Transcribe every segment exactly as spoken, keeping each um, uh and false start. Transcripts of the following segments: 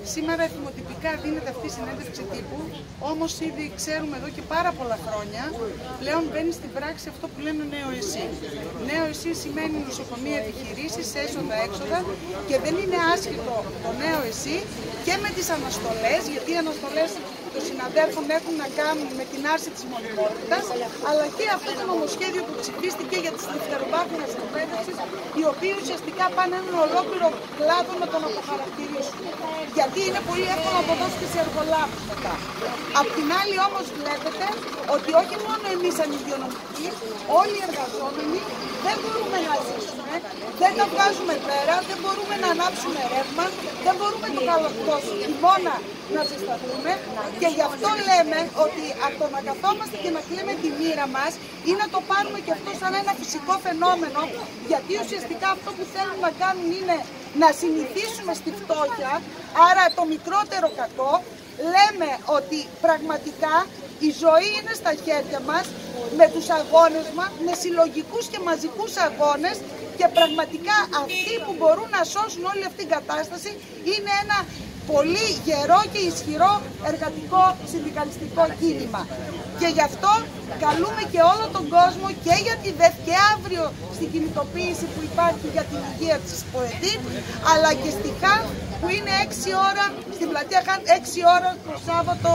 Σήμερα εθιμοτυπικά δίνεται αυτή η συνέντευξη τύπου, όμως ήδη ξέρουμε εδώ και πάρα πολλά χρόνια πλέον μπαίνει στην πράξη αυτό που λένε νέο ΕΣΥ. Νέο ΕΣΥ σημαίνει νοσοκομεία, επιχειρήσεις, έσοδα, έξοδα και δεν είναι άσχετο το νέο ΕΣΥ και με τις αναστολές, γιατί οι αναστολές των συναδέλφων έχουν να κάνουν με την άρση της μονιμότητας, αλλά και αυτό το νομοσχέδιο που ψηφίστηκε για τις δευτεροβάθμιες εκπαίδευσης, οι οποίοι ουσιαστικά πάνε έναν ολόκληρο κλάδο να τον αποχαρακτηρίσουν. Γιατί είναι πολύ εύκολο να το δώσει και σε εργολάβους μετά. Απ' την άλλη όμως βλέπετε ότι όχι μόνο εμείς σαν ιδεονομικοί, όλοι οι εργαζόμενοι δεν μπορούμε να ζήσουμε, δεν τα βγάζουμε πέρα, δεν μπορούμε να ανάψουμε ρεύμα, δεν μπορούμε το καλοκαιρό χειμώνα να ζεσταθούμε και γι' αυτό λέμε ότι από το να καθόμαστε και να κλαίμε τη μοίρα μας ή να το πάρουμε και αυτό σαν ένα φυσικό φαινόμενο, γιατί ουσιαστικά αυτό που θέλουν να κάνουν είναι να συνηθίσουμε στη φτώχεια, άρα το μικρότερο κακό, λέμε ότι πραγματικά η ζωή είναι στα χέρια μας, με τους αγώνες μας, με συλλογικούς και μαζικούς αγώνες και πραγματικά αυτοί που μπορούν να σώσουν όλη αυτή την κατάσταση είναι ένα πολύ γερό και ισχυρό εργατικό συνδικαλιστικό κίνημα. Και γι' αυτό καλούμε και όλο τον κόσμο και για τη ΔΕΘ και αύριο στην κινητοποίηση που υπάρχει για την υγεία της ΠΟΕΤΗ, αλλά και στη ΧΑΝ που είναι έξι ώρα, στην πλατεία ΧΑΝ έξι ώρα το Σάββατο.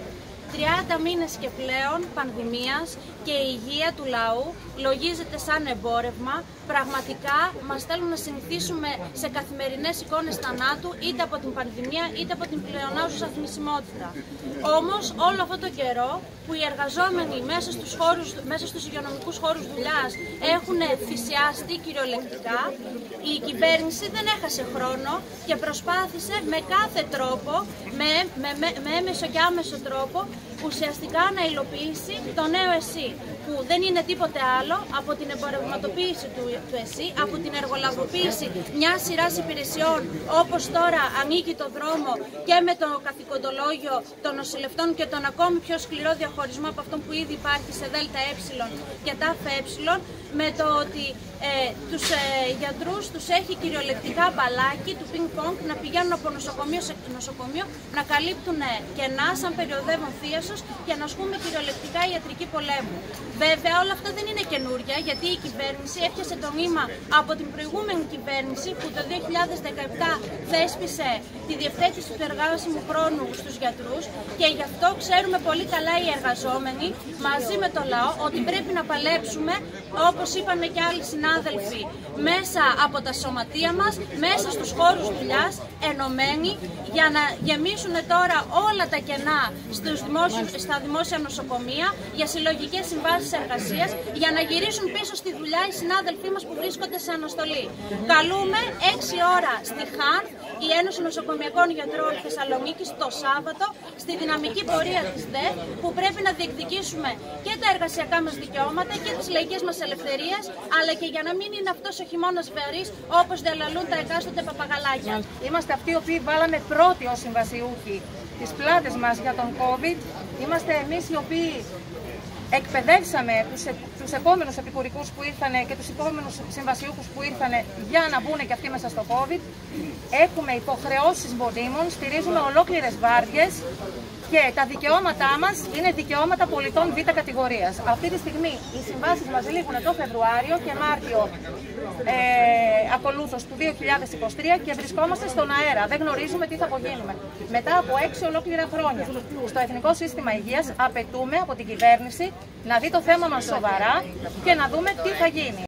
τριάντα μήνες και πλέον πανδημίας και η υγεία του λαού λογίζεται σαν εμπόρευμα. Πραγματικά μας θέλουν να συνηθίσουμε σε καθημερινές εικόνες θανάτου είτε από την πανδημία είτε από την πλεονάζουσα θνησιμότητα. Όμως όλο αυτό το καιρό που οι εργαζόμενοι μέσα στους, χώρους, μέσα στους υγειονομικούς χώρους δουλειάς έχουν θυσιαστεί κυριολεκτικά, η κυβέρνηση δεν έχασε χρόνο και προσπάθησε με κάθε τρόπο, με, με, με, με έμεσο και άμεσο τρόπο, ουσιαστικά να υλοποιήσει το νέο ΕΣΥ, που δεν είναι τίποτε άλλο από την εμπορευματοποίηση του, του ΕΣΥ, από την εργολαβοποίηση μια σειρά υπηρεσιών, όπως τώρα ανοίγει το δρόμο και με το καθηκοντολόγιο των νοσηλευτών και τον ακόμη πιο σκληρό διαχωρισμό από αυτό που ήδη υπάρχει σε ΔΕΛΤΑ Ε και ΤΑΦΕ, με το ότι ε, τους ε, γιατρούς τους έχει κυριολεκτικά μπαλάκι του πινκ-πονγκ να πηγαίνουν από νοσοκομείο σε νοσοκομείο, να καλύπτουν κενά σαν περιοδεύον θίασος και να ασκούμε κυριολεκτικά ιατρική πολέμου. Βέβαια όλα αυτά δεν είναι καινούρια, γιατί η κυβέρνηση έπιασε το νήμα από την προηγούμενη κυβέρνηση που το δύο χιλιάδες δεκαεπτά θέσπισε τη διευθέτηση του εργάσιμου χρόνου στους γιατρούς και γι' αυτό ξέρουμε πολύ καλά οι εργαζόμενοι μαζί με το λαό ότι πρέπει να παλέψουμε, όπως είπαν και άλλοι συνάδελφοι, μέσα από τα σωματεία μας, μέσα στους χώρους δουλειάς, ενωμένοι, για να γεμίσουν τώρα όλα τα κενά στους δημόσιους, στα δημόσια νοσοκομεία για συλλογικές συμβάσεις εργασίας, για να γυρίσουν πίσω στη δουλειά οι συνάδελφοί μας που βρίσκονται σε αναστολή. Καλούμε έξι ώρα στη ΧΑΝ, η Ένωση Νοσοκομιακών Γιατρών Θεσσαλονίκης, το Σάββατο, στη δυναμική πορεία της ΔΕΘ, που πρέπει να διεκδικήσουμε και τα εργασιακά μας δικαιώματα και τις λαϊκές μας ελευθερίες, αλλά και για να μην είναι αυτός ο χειμώνας βερής όπως διαλαλούν τα εκάστοτε παπαγαλάκια. Είμαστε αυτοί οι οποίοι βάλαμε πρώτοι ως συμβασιούχοι τις πλάτες μας για τον COVID. Είμαστε εμείς οι οποίοι εκπαιδεύσαμε τους, ε, τους επόμενους επικουρικούς που ήρθαν και τους επόμενους συμβασιούχους που ήρθαν για να μπουν και αυτοί μέσα στο COVID. Έχουμε υποχρεώσεις μονίμων, στηρίζουμε ολόκληρες βάρδιες και τα δικαιώματά μας είναι δικαιώματα πολιτών β' κατηγορίας. Αυτή τη στιγμή οι συμβάσεις μας λήγουν το Φεβρουάριο και Μάρτιο ε, ακολούθως του δύο χιλιάδες είκοσι τρία και βρισκόμαστε στον αέρα. Δεν γνωρίζουμε τι θα απογίνουμε. Μετά από έξι ολόκληρα χρόνια στο Εθνικό Σύστημα Υγείας απαιτούμε από την κυβέρνηση να δει το θέμα μας σοβαρά και να δούμε τι θα γίνει.